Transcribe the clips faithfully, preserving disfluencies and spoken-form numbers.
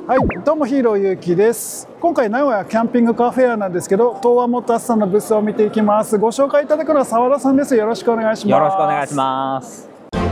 はい、どうもヒーローゆうきです。今回名古屋キャンピングカーフェアなんですけど、東和モータースさんのブースを見ていきます。ご紹介いただくのは澤田さんです。よろしくお願いします。 よろしくお願いします。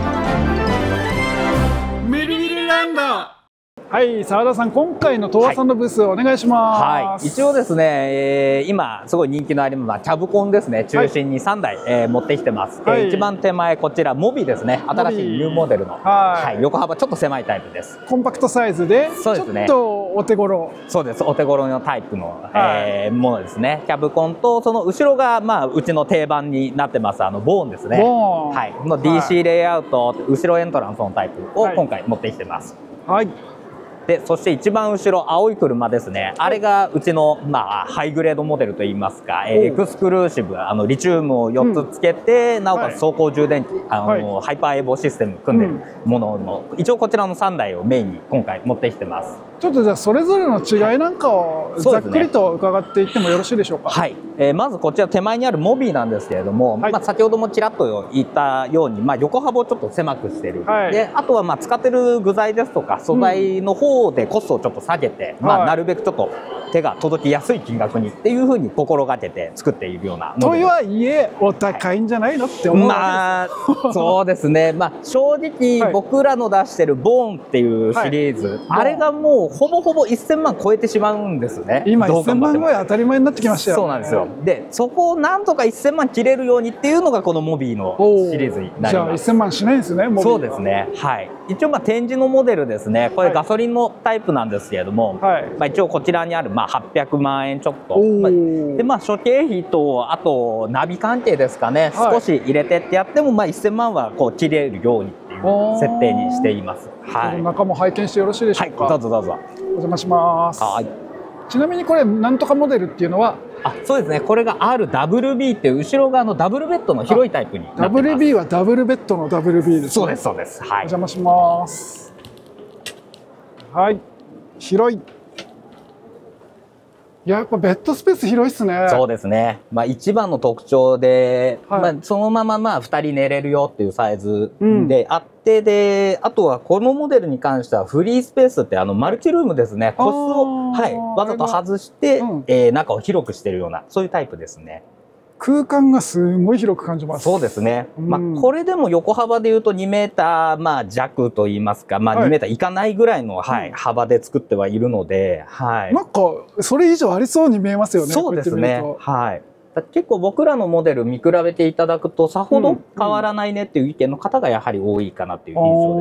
ミルミルランド。はい、澤田さん、今回の東和さんのブースお願いします。 はい、はい、一応ですね、えー、今すごい人気のありますキャブコンですね、中心にさんだい、はい、えー、持ってきてます。はい、えー、一番手前こちらモビですね、新しいニューモデルの、はいはい、横幅ちょっと狭いタイプです。 コンパクトサイズで、そうですね、ちょっとお手頃。そうです、 お手頃のタイプの、はい、えー、ものですね。キャブコンとその後ろがまあうちの定番になってますあのボーンですね。ボーン、はい、の ディーシー レイアウト、はい、後ろエントランスのタイプを今回持ってきてます。はい。でそして一番後ろ青い車ですね、あれがうちの、まあ、ハイグレードモデルといいますか、えー、エクスクルーシブ、あのリチウムをよっつつけて、うん、なおかつ走行充電器、はい、あの、はい、ハイパーエボシステム組んでるものの、うん、一応こちらのさんだいをメインに今回持ってきてます。 ちょっとじゃあそれぞれの違いなんかをざっくりと伺っていってもよろしいでしょうか。 はい、えー、まずこちら手前にあるモビーなんですけれども、はい、まあ先ほどもちらっと言ったように、まあ、横幅をちょっと狭くしてる、はい、であとはまあ使ってる具材ですとか素材の方でコストをちょっと下げて、うん、まあなるべくちょっと手が届きやすい金額にっていうふうに心がけて作っているようなとはいえお高いんじゃないのって思うわけです。 まあそうですね、まあ、正直僕らの出してるボーンっていうシリーズ、はい、あれがもうほぼほぼせんまん超えてしまうんですね。 今せんまん超え当たり前になってきましたよ、ね、 そうなんですよ。でそこをなんとかせんまん切れるようにっていうのがこのモビーのシリーズになります。 じゃあせんまんしないんですね、モビー。 そうですね、はい、一応まあ展示のモデルですね、これガソリンのタイプなんですけれども、はい、まあ一応こちらにあるまあはっぴゃくまんえんちょっと、まあ、でまあ諸経費とあとナビ関係ですかね、はい、少し入れてってやってもまあせんまんはこう切れるようにっていう設定にしています。 はい、中も拝見してよろしいでしょうか。 はい、どうぞどうぞ。 お邪魔します。はい。ちなみにこれなんとかモデルっていうのは、 あ、そうですね。これが アールダブリュービー っていう後ろ側のダブルベッドの広いタイプになってます。 ダブリュービー はダブルベッドの ダブリュービー ですね。 そうですそうです。はい。お邪魔します。はい。広い。やっぱベッドスペース広いっすね。 そうですね。まあ一番の特徴で、はい、まあそのまままあふたり寝れるよっていうサイズであって、うん、であとはこのモデルに関してはフリースペースってあのマルチルームですね。個室を、はい、わざと外して、うん、えー、中を広くしているようなそういうタイプですね。 空間がすごい広く感じます。 そうですね。うん、まあこれでも横幅でいうとにメーターまあ弱と言いますか、まあにメーターいかないぐらいの、はい、幅で作ってはいるので、はい。 なんかそれ以上ありそうに見えますよね。 そうですね。はい。結構僕らのモデル見比べていただくとさほど変わらないねっていう意見の方がやはり多いかなっていう印象です。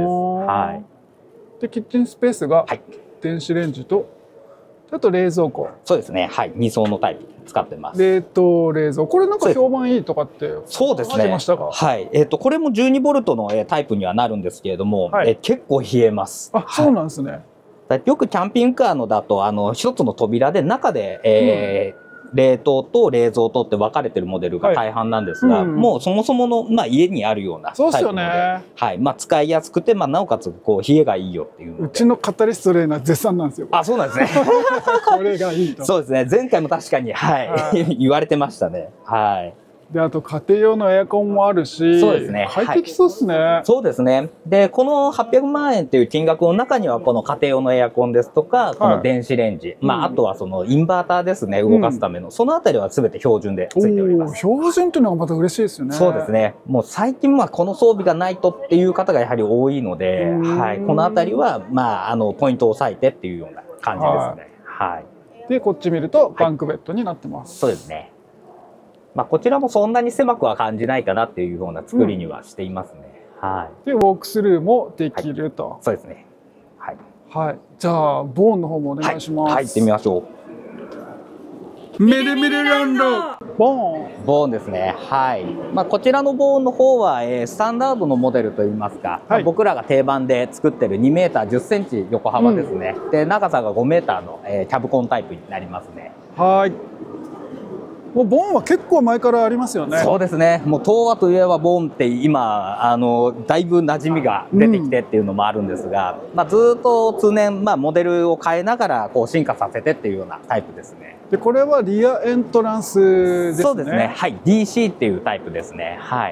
はい。 でキッチンスペースが電子レンジと、あと冷蔵庫。 そうですね。はい。に層のタイプ使ってます。 冷凍冷蔵。これなんか評判いいとかってそうですね。はい。えっとこれもじゅうにボルトのタイプにはなるんですけれども、はい、え結構冷えます。 あ、そうなんですね。 はい、よくキャンピングカーのだとあの一つの扉で中で、えーうん冷凍と冷蔵とって分かれてるモデルが大半なんですが、はい、うん、もうそもそもの、まあ、家にあるようなタイプので、そうですよね、はい、まあ、使いやすくて、まあ、なおかつこう冷えがいいよっていうので、 うちのカタリストレーナー絶賛なんですよ。 あ、そうなんですねこれがいいと。そうですね、前回も確かに、はい、はい、言われてましたね。はい。 であと家庭用のエアコンもあるし、そうですね、快適そうですね、はい、 そうですね。でこのはっぴゃくまんえんっていう金額の中にはこの家庭用のエアコンですとかこの電子レンジ、はい、まあ、うん、あとはそのインバーターですね、動かすための、うん、そのあたりは全て標準でついております。 標準っていうのがまた嬉しいですよね。 そうですね。もう最近はこの装備がないとっていう方がやはり多いので、はい、このあたりはまああのポイントを押さえてっていうような感じですね。はい、はい、 でこっち見るとバンクベッドになってます。 はい、そうですね。まあこちらもそんなに狭くは感じないかなっていうような作りにはしていますね。うん、はい。 でウォークスルーもできると。 はい、そうですね。はい。 はい。じゃあボーンの方もお願いします。 はい、はい、行ってみましょう。メルメルランド。ボーン。 ボーンですね。はい。まあこちらのボーンの方は、えー、スタンダードのモデルといいますか、はい、まあ、僕らが定番で作ってるにメーターじゅっセンチ横幅ですね。うん、で長さがごメーターの、えー、キャブコンタイプになりますね。 はい。もうボーンは結構前からありますよね。 そうですね。もう東和といえばボーンって今あのだいぶ馴染みが出てきてっていうのもあるんですが、うん、まあずっと通年まあモデルを変えながらこう進化させてっていうようなタイプですね。 でこれはリアエントランスですね。 そうですね。はい。ディーシー っていうタイプですね。はい。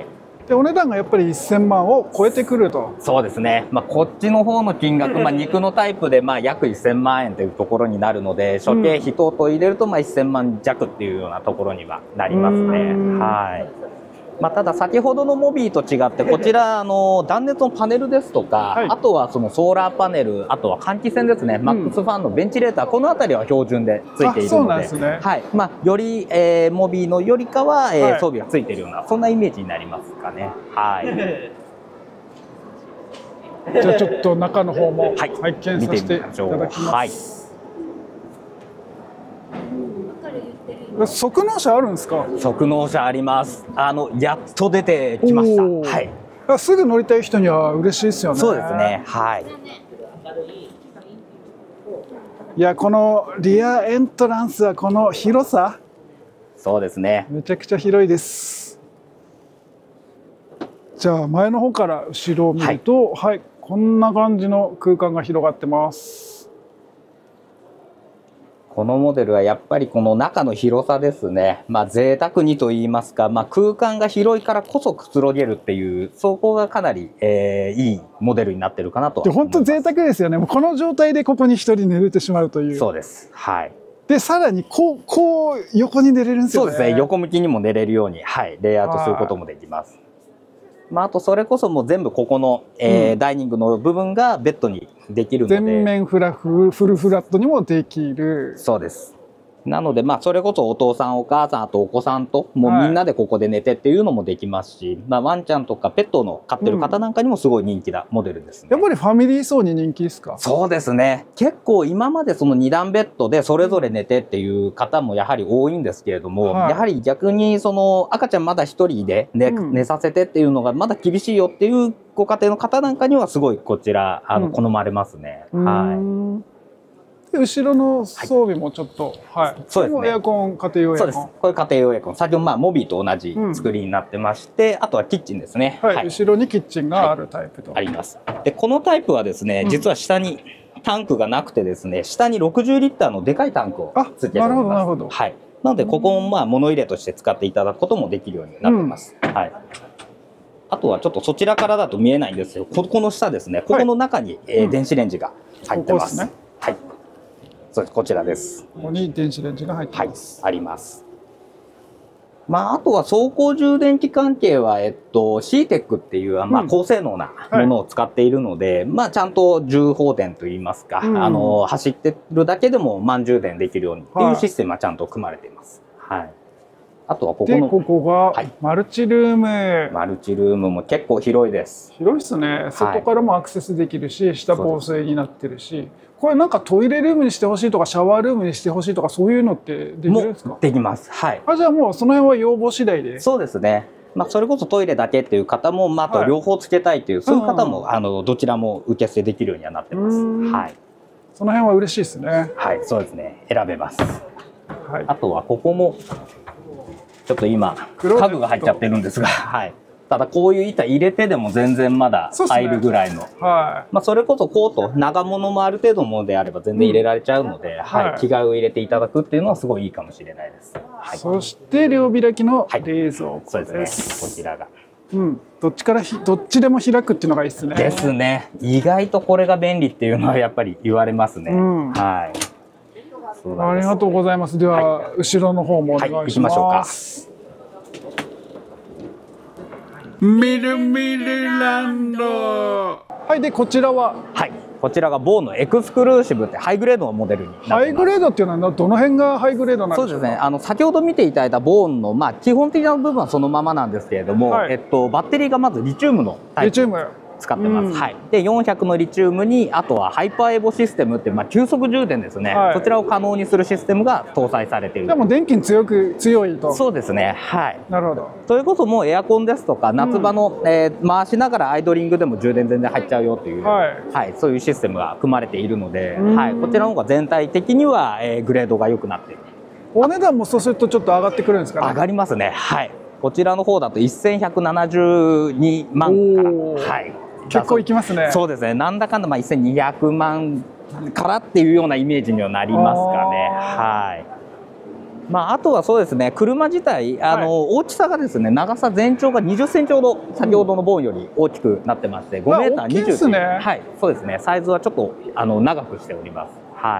でお値段がやっぱりせんまんを超えてくると。 そうですね、まあ、こっちの方の金額、まあ、肉のタイプでまあ約せんまんえんというところになるので、諸経費等々入れるとまあせんまん弱っていうようなところにはなりますね。はい。まあ、ただ先ほどのモビーと違ってこちらあの断熱のパネルですとか、はい、あとはそのソーラーパネル、あとは換気扇ですね、うん、マックスファンのベンチレーター、この辺りは標準でついているので、ね、はい、まあ、より、えー、モビーのよりかは、えーはい、装備がついているようなそんなイメージになりますかね。はい。 じゃあちょっと中の方も拝見させていただきます。はい。側納車あるんですか？ 側納車あります。あのやっと出てきました。はい。 すぐ乗りたい人には嬉しいですよね。 そうですね。はい。 いや、このリアエントランスはこの広さ。 そうですね。 めちゃくちゃ広いです。じゃあ前の方から後ろを見ると、はい、はい、こんな感じの空間が広がってます。 このモデルはやっぱりこの中の広さですね。まあ贅沢にと言いますか、まあ、空間が広いからこそくつろげるっていう、そこがかなり、えー、いいモデルになってるかなと思います。 本当贅沢ですよね。もうこの状態でここに一人寝れてしまうという。 そうです。はい。 でさらにこうこう横に寝れるんですよね。 そうですね。横向きにも寝れるように、はい、レイアウトすることもできます。まあ、あとそれこそもう全部ここの、えーうん、ダイニングの部分がベッドにできるので、 全面フラフフルフラットにもできる。 そうです。なので、まあ、それこそお父さんお母さんあとお子さんともうみんなでここで寝てっていうのもできますし、はい、まあ、ワンちゃんとかペットの飼ってる方なんかにもすごい人気なモデルですね。 やっぱりファミリー層に人気ですか？ そうですね。結構今までそのに段ベッドでそれぞれ寝てっていう方もやはり多いんですけれども、はい、やはり逆にその赤ちゃんまだ一人で 寝,、うん、寝させてっていうのがまだ厳しいよっていうご家庭の方なんかにはすごいこちらあの好まれますね。うん、はい。 後ろの装備もちょっと、はい、はい、そうですね。エアコン、家庭用エアコン。そうです。 これ家庭用エアコン。先ほどまあモビーと同じ作りになってまして、うん、あとはキッチンですね。 はい。はい、後ろにキッチンがあるタイプと、 はい、あります。でこのタイプはですね、実は下にタンクがなくてですね、下にろくじゅうリッターのでかいタンクをつけております。なるほどなるほど。はい。なのでここもまあ物入れとして使っていただくこともできるようになってます。うん、はい。あとはちょっとそちらからだと見えないんですけど、ここの下ですね。ここの中に、はい、えー、電子レンジが入ってます。ここですね。はい。そうです。こちらです。 ここに電子レンジが入ってます。 はい、あります。まあ、あとは走行充電器関係は、えっと、シーテック っていう、まあ、高性能なものを使っているので、うん、はい、まあ、ちゃんと充放電といいますか、うん、あの、走ってるだけでも満充電できるようにっていうシステムはちゃんと組まれています。はい。はい、あとはここの。 で、ここが、マルチルーム、はい。 マルチルームも結構広いです。 広いですね。外からもアクセスできるし、はい、下防水になってるし。これなんかトイレルームにしてほしいとかシャワールームにしてほしいとかそういうのってできるんですか？ できます。はい。 あ、じゃあもうその辺は要望次第で。 そうですね。まあそれこそトイレだけっていう方も、まああと両方つけたいっていう、はい、そういう方も、うん、あのどちらも受け付けできるようにはなってます。はい。 その辺は嬉しいですね。 はい、そうですね。選べます。はい。あとはここもちょっと今家具が入っちゃってるんですが、はい。ただこういう板入れてでも全然まだ入るぐらいの、ね、はい、まあそれこそコート長物もある程度ものであれば全然入れられちゃうので、うん、はい、はい、着替えを入れていただくっていうのはすごいいいかもしれないです。はい、 そして両開きの冷蔵庫です。はい、 そうですね。こちらが、 うん、どっちからひどっちでも開くっていうのがいいですね。 ですね。意外とこれが便利っていうのはやっぱり言われますね。うん、はい。 ありがとうございます。では、はい、後ろの方もお願いします。はい、行きましょうか。みるみるランド。はい、でこちらは、 はい、こちらがボーンのエクスクルーシブってハイグレードのモデルになってます。 ハイグレードっていうのはどの辺がハイグレードなんですか？ そうですね。あの先ほど見ていただいたボーンのまあ基本的な部分はそのままなんですけれども、はい、えっとバッテリーがまずリチウムのタイプ。リチウム使ってます、うん、はい、でよんひゃくのリチウムにあとはハイパーエボシステムっていう、まあ、急速充電ですね、はい、そちらを可能にするシステムが搭載されている。 でも電気に強く強いと。 そうですね。はい。 なるほど。 それこそもうエアコンですとか夏場の、うん、えー、回しながらアイドリングでも充電全然入っちゃうよという、はい、はい、そういうシステムが組まれているので、はい、こちらの方が全体的には、えー、グレードが良くなっている。 お値段もそうするとちょっと上がってくるんですかね？ 上がりますね。はい。こちらの方だとせんひゃくななじゅうにまんから、はい。 結構いきますね。 そうですね。なんだかんだまあせんにひゃくまんからっていうようなイメージにはなりますかね。はまあ、あとはそうですね、車自体、あの、はい、大きさがですね、長さ全長がにじゅっセンチほど、先ほどのボーンより大きくなってまして、ごメーターにじゅう。 ですね。 はい、そうですね。サイズはちょっとあの長くしております。はい。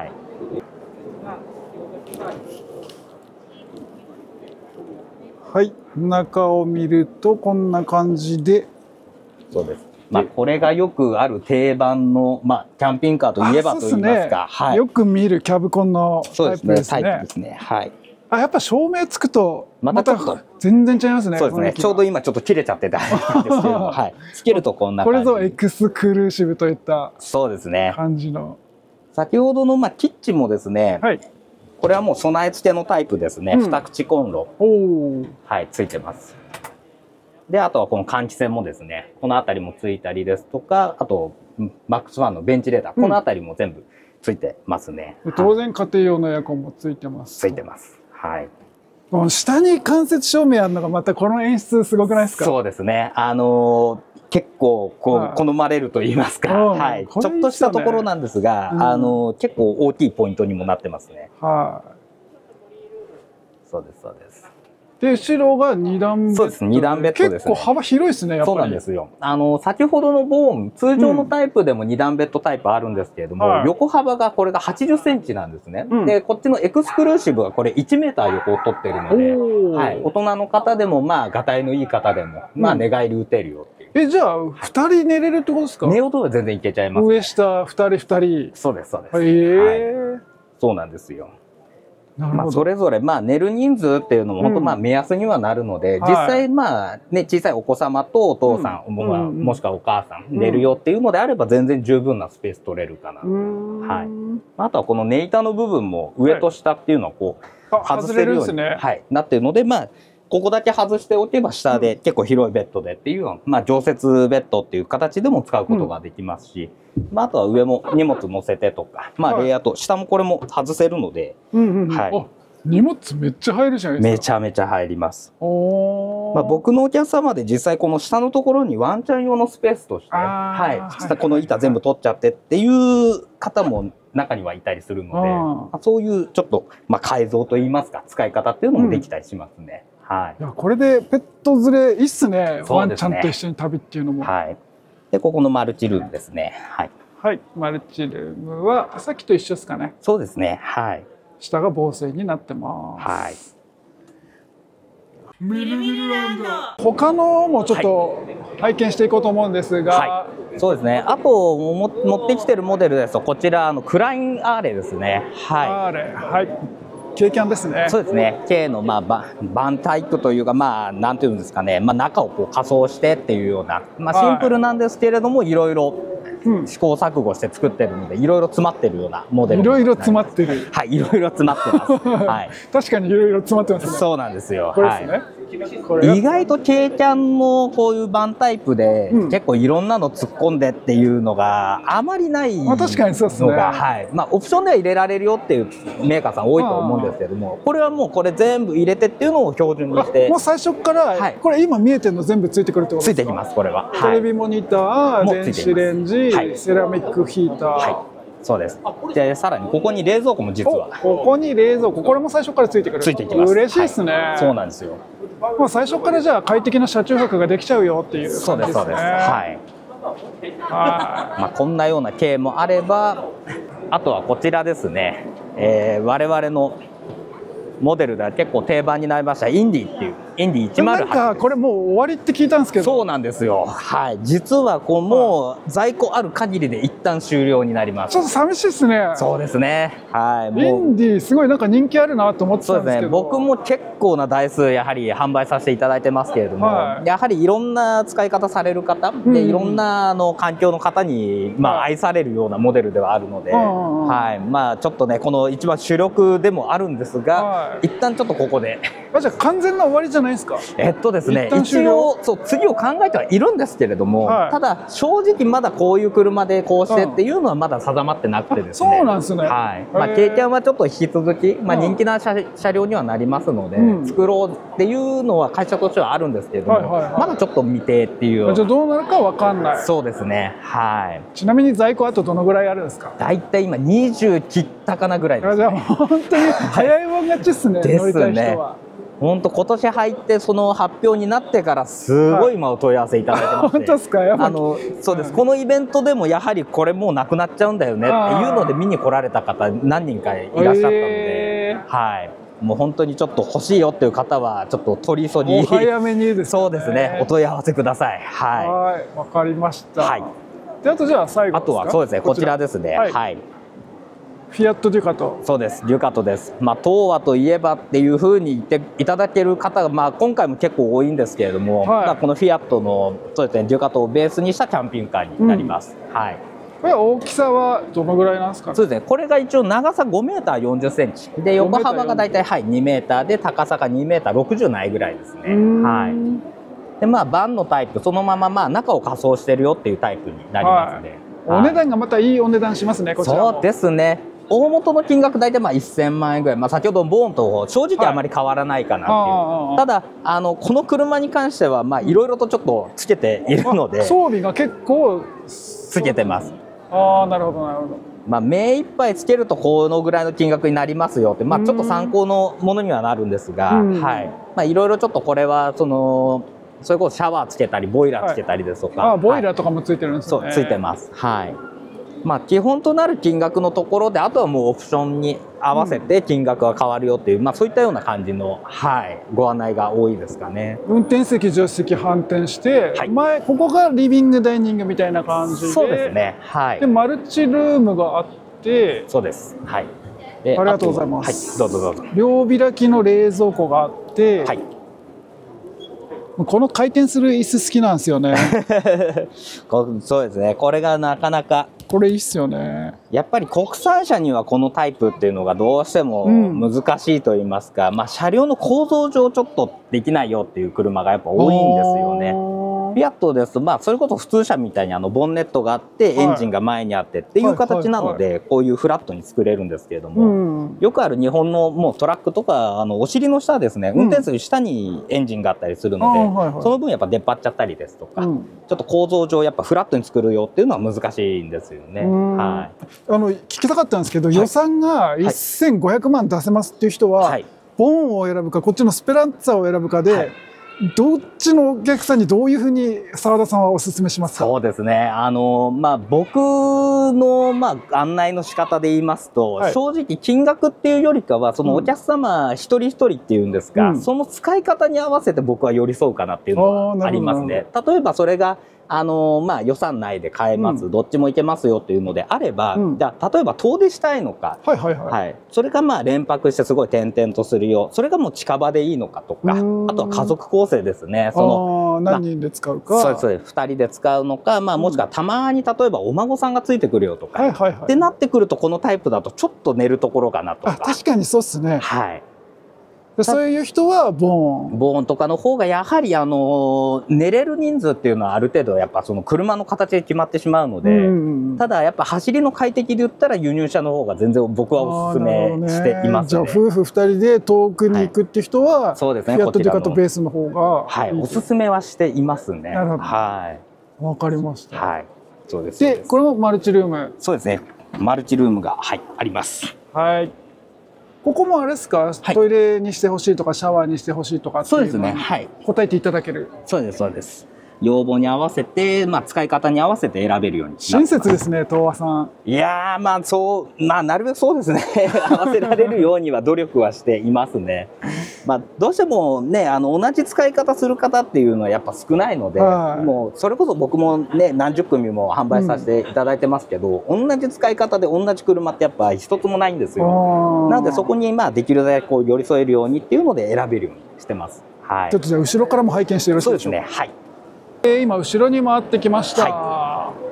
はい、中を見るとこんな感じで。 そうです。まあ、これがよくある定番の、まあ、キャンピングカーといえばといいますか、 はい、よく見るキャブコンのタイプですね。 タイプですね。はい。 あ、やっぱ照明つくとまた全然違いますね。 そうですね。ちょうど今ちょっと切れちゃってたんですけども、はい。つけるとこんな感じ。 これぞエクスクルーシブといったそうですね。 感じの。 先ほどのまあキッチンもですね。 はい。 これはもう備え付けのタイプですね。うん、二口コンロ。はい、ついてます。で、あとはこの換気扇もですね、この辺りもついたりですとか、あと、マックスファンのベンチレーター、この辺りも全部ついてますね。 うん、当然家庭用のエアコンもついてます。 ついてます。はい。 この下に間接照明あるのがまたこの演出すごくないですか？ そうですね。あのー、結構こう、はい、好まれると言いますか、うん、はい。ちょっとしたところなんですが、うん、あのー、結構大きいポイントにもなってますね。 はい。 そうです、そうです。 で、後ろがにだんベッド。 そうです、にだんベッドですね。 結構幅広いですね、やっぱり。そうなんですよ。あの、先ほどのボーン、通常のタイプでもにだんベッドタイプあるんですけれども、うん、横幅がこれがはちじゅっセンチなんですね。うん、で、こっちのエクスクルーシブはこれいちメーター横を取ってるので、はい、大人の方でも、まあ、がたいのいい方でも、まあ、寝返り打てるよっていう。 え、じゃあ、ふたり寝れるってことですか？ 寝ようとは全然いけちゃいます、ね。 上下ふたりふたり。 そうです、そうです。 へー、 はい。そうなんですよ。まあそれぞれまあ寝る人数っていうのも本当まあ目安にはなるので、うん、実際まあね小さいお子様とお父さん、うん、もしくはお母さん寝るよっていうのであれば全然十分なスペース取れるかな、うん、はい。あとはこの寝板の部分も上と下っていうのをこう外せるように、はい、なってるので、まあここだけ外しておけば下で結構広いベッドでっていう、まあ常設ベッドっていう形でも使うことができますし、まああとは上も荷物乗せてとか、まあレイアウト、下もこれも外せるので、 はい。荷物めっちゃ入るじゃないですか。 めちゃめちゃ入ります。まあ僕のお客様で実際この下のところにワンちゃん用のスペースとして、はい、下この板全部取っちゃってっていう方も中にはいたりするので、まあ、そういうちょっとまあ改造といいますか使い方っていうのもできたりしますね。うん、はい。 いやこれでペット連れいいっすね。ワンちゃんと一緒に旅っていうのも。 はい。でここのマルチルームですね。はい。 はい、マルチルームはさっきと一緒ですかね。 そうですね。はい。 下が防水になってます。 はい。 ミルミルランド。他のもちょっと拝見していこうと思うんですが、 はい、そうですね。あとも持ってきてるモデルですとこちらあのクラインアーレですね。はい。 アーレ、はい。軽キャンですね。 そうですね。軽のまあババンタイプというかまあなんていうんですかね。まあ中をこう仮装してっていうようなまあシンプルなんですけれども、はい、いろいろ試行錯誤して作ってるのでいろいろ詰まってるようなモデル。 いろいろ詰まってる。 はい、いろいろ詰まってます。はい。 確かにいろいろ詰まってますね。 そうなんですよ。 これですね。はい、 意外と軽キャンのこういうバンタイプで、うん、結構いろんなの突っ込んでっていうのがあまりないのが、まあ、確かにそうですね。はい。まあオプションでは入れられるよっていうメーカーさん多いと思うんですけども、これはもうこれ全部入れてっていうのを標準にして、 もう最初から、はい、これ今見えてるの全部ついてくるってことですか？ ついてきますこれは。 テレビモニター、電子レンジ、はい、セラミックヒーター。はい、 そうです。でさらにここに冷蔵庫も実はここに冷蔵庫、これも最初からついてくる。 ついてきます。 嬉しいですね。 はい、そうなんですよ。 まあ最初からじゃあ快適な車中泊ができちゃうよっていう感じですね。 そうですそうです。はい。まあこんなような軽もあれば、あとはこちらですね。えー、我々のモデルでは結構定番になりましたインディっていうインディいちまるはち。 なんかこれもう終わりって聞いたんですけど。 そうなんですよ。はい。実はこうもう在庫ある限りで一旦終了になります。 ちょっと寂しいですね。 そうですね。はい。 もうインディすごいなんか人気あるなと思ってたんですけど。そうですね。 僕も結構な台数やはり販売させていただいてますけれども、はい、やはりいろんな使い方される方で、うん、いろんなあの環境の方にまあ愛されるようなモデルではあるので、はい。まあちょっとねこの一番主力でもあるんですが、はい、一旦ちょっとここで。 あ、じゃあ完全な終わりじゃないですか？ えっとですね、 一旦終一了応そう次を考えてはいるんですけれども、 はいただ正直まだこういう車でこうしてっていうのはまだ定まってなくてですね。 そうなんですね。 はい。まあへー経験はちょっと引き続き、まあうん人気な車車両にはなりますので、 うん作ろうっていうのは会社としてはあるんですけれども、 はいはいはいまだちょっと未定っていうような。 じゃあどうなるかわかんない。 そうですね。はい。 ちなみに在庫あとどのぐらいあるんですか？ だいたい今にじゅう切ったかなぐらいです。 あじゃあ本当に早いもん勝ちっすね。 ですね乗りたい人は。 本当今年入ってその発表になってからすごい今お問い合わせいただいてまして、 本当ですか？やっぱあのそうです、このイベントでもやはりこれもうなくなっちゃうんだよねっていうので見に来られた方何人かいらっしゃったので、 へーはい、もう本当にちょっと欲しいよっていう方はちょっと取り急ぎお早めにですね。 そうですね、お問い合わせください。ははい、わかりました。 はいであとじゃあ最い、 後ですか？ あとはそうですね、こちらですね。 はいはいフィアットデュカト。 そうです、デュカトです。まあ、東和といえばっていうふうに言っていただける方が、まあ、今回も結構多いんですけれども、 はいまあ、このフィアットのそうですね、デュカトをベースにしたキャンピングカーになります。 うんはい。 これは大きさはどのぐらいなんですかね？ そうですね、これが一応長さごメーターよんじゅっセンチで、横幅がだいたいはいにメーターで、高さがにメーターろくじゅうないぐらいですね。はい。で、まあ、バンのタイプ、そのまままあ中を仮装してるよっていうタイプになりますね。 はい、お値段がまたいいお値段しますね。こちらもそうですね。大元の金額大体まあせんまんえんぐらい、まあ、先ほどボーンと正直あまり変わらないかなっていう、 はい、 ただあのこの車に関してはいろいろとちょっとつけているので、 装備が結構つけてます。 ああなるほどなるほど。 まあ、目いっぱいつけるとこのぐらいの金額になりますよって、まあ、ちょっと参考のものにはなるんですが、はいまあ、いろいろちょっとこれはそのそれこそシャワーつけたりボイラーつけたりですとか、 はい、あボイラーとかもついてるんですね。 はい、そうついてます。はいまあ、基本となる金額のところで、あとはもうオプションに合わせて金額が変わるよっていう、うん、まあ、そういったような感じの、はい、ご案内が多いですかね。 運転席助手席反転して、はい、前ここがリビングダイニングみたいな感じで、 そうですね、はい、 でマルチルームがあって、 そうです、はい、 でありがとうございます。 はい、どうぞどうぞ。 両開きの冷蔵庫があって、はい、この回転する椅子好きなんですよね。 そうですね、これがなかなかこれいいっすよね。 やっぱり国産車にはこのタイプっていうのがどうしても難しいと言いますか、うん、まあ車両の構造上ちょっとできないよっていう車がやっぱ多いんですよね。フィアットですと、まあ、それこそ普通車みたいにあのボンネットがあってエンジンが前にあってっていう形なので、こういうフラットに作れるんですけれども、うん、よくある日本のもうトラックとかあのお尻の下ですね、運転する下にエンジンがあったりするので、うんはいはい、その分やっぱ出っ張っちゃったりですとか、うん、ちょっと構造上やっぱフラットに作るよっていうのは難しいんですよね。はい、 あの聞きたかったんですけど、はい、予算がせんごひゃくまん出せますっていう人は、はい、ボンを選ぶかこっちのスペランツァを選ぶかで、はい、どっちのお客さんにどういうふうに澤田さんはお勧めしますか？ そうですね、あのまあ、僕の、まあ、案内の仕方で言いますと、はい、正直金額っていうよりかはそのお客様一人一人っていうんですか、うん、その使い方に合わせて僕は寄り添うかなっていうのはありますね。例えばそれがあのまあ、予算内で買えます、うん、どっちもいけますよっていうのであれば、うん、じゃあ例えば遠出したいのか、はいはいはいはい、それがまあ連泊してすごい転々とするよ、それがもう近場でいいのかとか、あとは家族構成ですね、その何人で使うか、 まあ、そうですそうです、ふたりで使うのか、まあ、もしくはたまに例えばお孫さんがついてくるよとか、はいはいはい、ってなってくるとこのタイプだとちょっと寝るところかなとか。 あ確かにそうっすね。 はいそういう人はボーン。 ボーンとかの方がやはりあの寝れる人数っていうのはある程度やっぱその車の形で決まってしまうので、うんうん、ただやっぱ走りの快適で言ったら輸入車の方が全然僕はおすすめしています、ね、 じゃあ夫婦ふたりで遠くに行くって人は、はい、そうですね、フィアットデュカトベースの方がはい、おすすめはしていますね。 なるほど。 はい。 わかりました。 はい。そうです。 で、これもマルチルーム。 そうですね。マルチルームがはいあります。 はい。ここもあれですか、はい、トイレにしてほしいとかシャワーにしてほしいとかっていうのに、そうですね、はい、答えていただける。 そうですそうです。要望に合わせて、まあ、使い方に合わせて選べるように親切ですね、東和さん。 いやー、まあそう、まあ、なるべくそうですね合わせられるようには努力はしていますね。まあ、どうしてもね、あの同じ使い方する方っていうのはやっぱ少ないので、はい、もうそれこそ僕もね何十組も販売させていただいてますけど、うん、同じ使い方で同じ車ってやっぱ一つもないんですよ。なのでそこにまあできるだけこう寄り添えるようにっていうので選べるようにしてます。はい、 ちょっとじゃあ後ろからも拝見してよろしいでしょうか。 そうですね、はい。 今後ろに回ってきました、は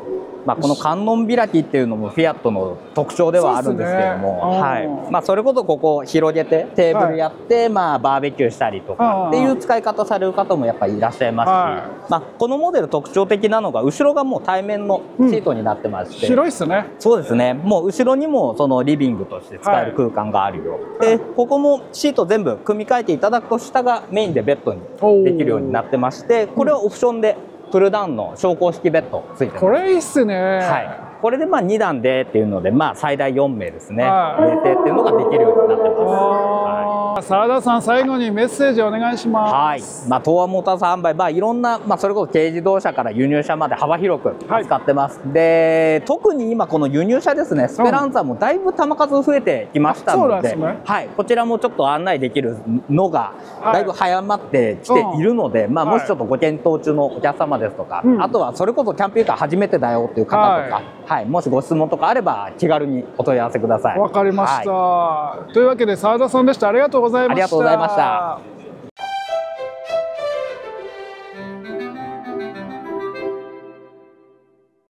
まあ、この観音開きっていうのもフィアットの特徴ではあるんですけども、ね、はい、まあ、それこそここ広げてテーブルやって、はい、まあ、バーベキューしたりとかっていう使い方される方もやっぱりいらっしゃいますし、はい、まあ、このモデル特徴的なのが後ろがもう対面のシートになってまして、うん、 広いっすね。 そうですね、もう後ろにもそのリビングとして使える空間があるよ、はい、でここもシート全部組み替えていただくと下がメインでベッドにできるようになってまして、これはオプションでプルダウンの昇降式ベッドついてます。 これいいっすね。 はい。これでまあにだんでっていうので、まあ最大よんめいですね。寝てっていうのができるようになってます。はい。 澤田さん、最後にメッセージお願いします。 はい。まあ東亜モータース販売、まあいろんな、まあそれこそ軽自動車から輸入車まで幅広く扱ってます。はい、で、特に今この輸入車ですね、スペランザもだいぶ球数増えてきましたので、うん、ね、はい。こちらもちょっと案内できるのがだいぶ早まってきているので、はい、まあもしちょっとご検討中のお客様ですとか、うん、あとはそれこそキャンピングカー初めてだよっていう方とか、はいはい、もしご質問とかあれば気軽にお問い合わせください。 わかりました。はい、というわけで澤田さんでした。ありがとうございました。 ありがとうございました。